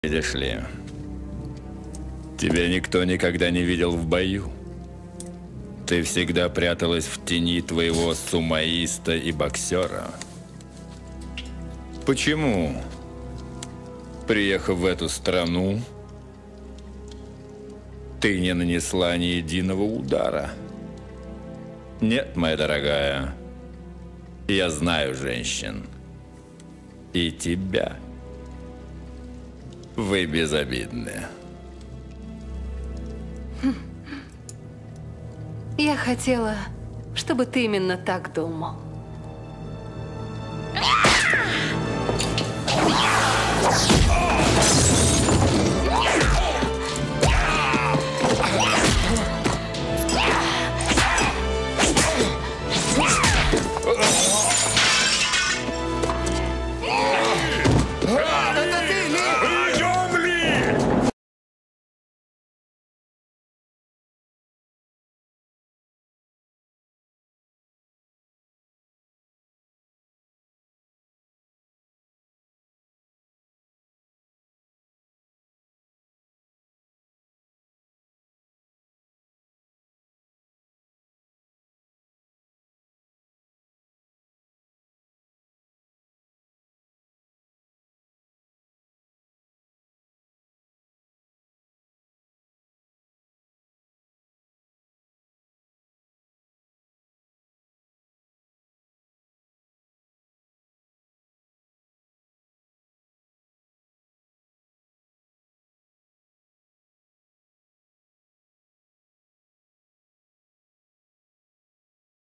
Видишь ли, тебя никто никогда не видел в бою. Ты всегда пряталась в тени твоего сумоиста и боксера. Почему, приехав в эту страну, ты не нанесла ни единого удара? Нет, моя дорогая, я знаю женщин. И тебя. Вы безобидны. Я хотела, чтобы ты именно так думал.